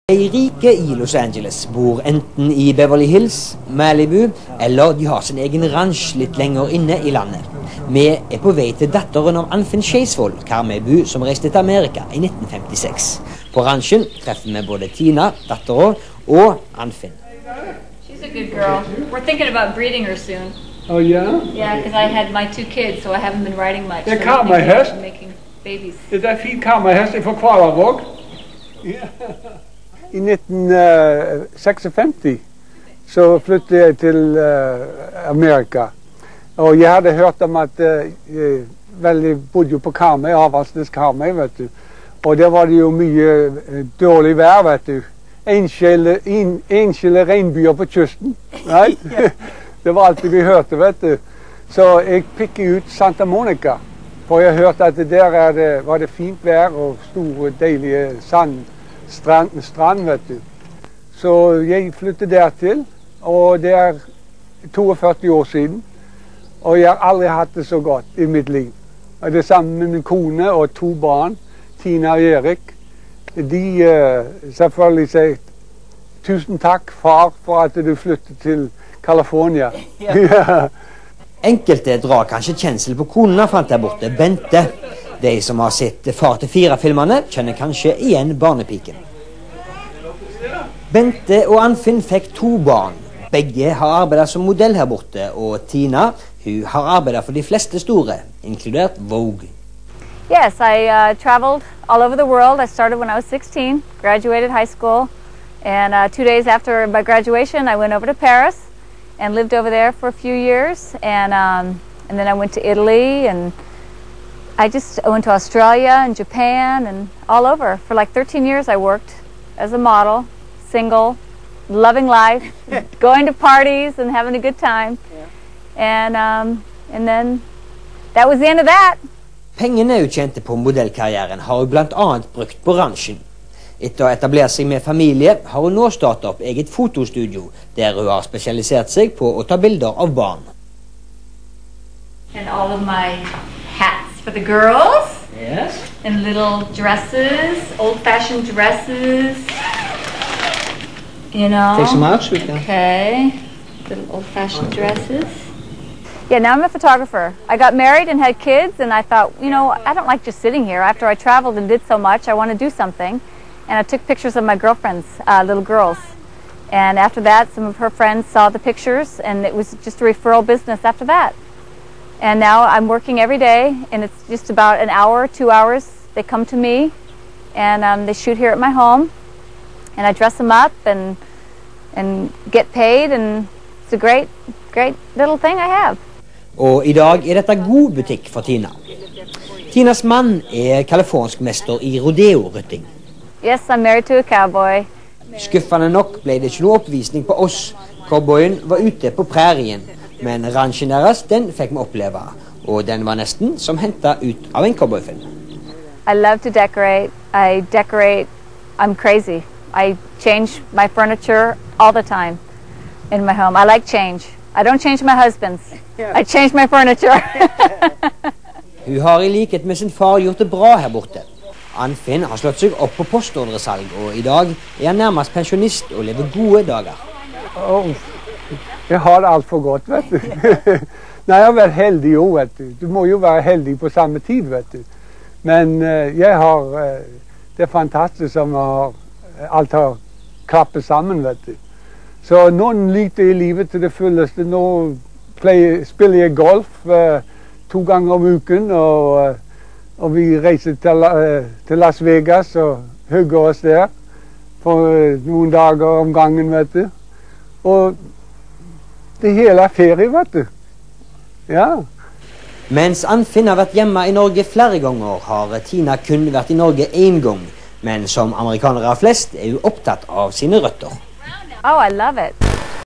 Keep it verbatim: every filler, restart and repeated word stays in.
De rike i Los Angeles bor enten i Beverly Hills, Malibu, eller de har sin egen ranch litt lenger inne i landet. Vi er på vei til datteren av Anfinn Skeisvold, Karmøybu, som reiste til Amerika i nitten femtiseks. På ranchen treffer vi både Tina, datteren, og Anfinn. She's a good girl. We're thinking about breeding her soon. Oh yeah? Yeah, because I had my two kids, so I haven't been riding much. Det er So we're thinking Karmøyhest. about making babies. Det er fint Karmøyhest fra Kvalavåg. I nitten seksogfemti så flyttet jeg til uh, Amerika. Og jeg hadde hørt om at uh, vel, jeg bodde jo på Karmøy, Avaldsnes Karmøy, vet du. Og der var det jo mye uh, dårlig vær, vet du. Enskilde, en, enskilde regnbyer på kysten. Right? Det var alt vi hørte, vet du. Så jeg pikket ut Santa Monica. For jeg hørte at der er det, var det fint vær og store, deilige sand. Strand, strand, vet du. Så jeg flyttet dertil, og det er toogfyrti år siden. Og jeg har aldri hatt det så godt i mitt liv. Og det er sammen med min kone og to barn, Tina og Erik. De uh, selvfølgelig sier tusen takk, far, for at du flyttet til California. Ja. Enkelte drar kanskje kjensel på kona fant der borte, Bente. De som har sett Far til fire-filmene, kjenner kanskje igjen barnepiken. Bente og Anfinn fikk to barn. Begge har arbeidet som modell her borte, og Tina hun har arbeidet for de fleste store, inkludert Vogue. Yes, I uh, traveled all over the world. I started when I was sixteen, graduated high school, and uh, two days after my graduation I went over to Paris and lived over there for a few years, and, um, and then I went to Italy, and I just went to Australia and Japan and all over. For like thirteen years I worked as a model, single, loving life, going to parties and having a good time. Yeah. And, um, and then that was the end of that. Pengene hun tjente på modellkarrieren har hun blant annet brukt på ranchen. Etter å etablere seg med familie har hun nå startet opp eget fotostudio, der hun har spesialisert seg på å ta bilder av barn. And all of my hats for the girls. Yes. And little dresses, old-fashioned dresses. You know. Take some out, sweetie. Okay. Little old-fashioned dresses. Yeah, now I'm a photographer. I got married and had kids, and I thought, you know, I don't like just sitting here. After I traveled and did so much, I want to do something. And I took pictures of my girlfriends, uh, little girls. And after that, some of her friends saw the pictures, and it was just a referral business after that. And now I'm working every day, and it's just about an hour, two hours. They come to me, and um, they shoot here at my home, and I dress them up and and get paid, and it's a great, great little thing I have. Og i dag er dette god butikk for Tina. Tinas mann er kalifornsk mester i rodeo-rytting. Yes, I'm married to a cowboy. Skuffende nok ble det ikke noe oppvisning på oss. Cowboyen var ute på prærien. Men ranchen deres, den fikk vi oppleve, og den var nesten som hentet ut av en cowboyfilm. I love to decorate. I decorate. I'm crazy. I change my furniture all the time in my home. I like change. I don't change my husband's. I change my furniture. Hun har i likhet med sin far gjort det bra her borte. Anfinn har slått seg opp på postordresalg, og i dag er han nærmest pensjonist og lever gode dager. Oh. Jeg har det alt for godt, vet du. Nei, jeg har vært heldig jo, vet du. Du må jo være heldig på samme tid, vet du. Men uh, jeg har, uh, det er fantastisk som har, alt har klappet sammen, vet du. Så nå nyter jeg livet til det fulleste. Nå pleier, spiller jeg golf uh, to ganger om uken, og, uh, og vi reiser til, uh, til Las Vegas og hugger oss der for uh, noen dager om gangen, vet du. Og det hele er ferie, vet du. Ja. Mens Anfinn har vært hjemme i Norge flere ganger, har Tina kun vært i Norge én gang. Men som amerikanere flest er hun opptatt av sine røtter. Oh, I love it.